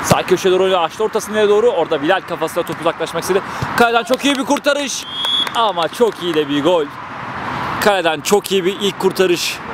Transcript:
Sağ köşeye doğru açtı ortasına doğru. Orada Bilal kafasına top uzaklaşmak istedi. Kaleden çok iyi bir kurtarış. Ama çok iyi de bir gol. Kaleden çok iyi bir ilk kurtarış.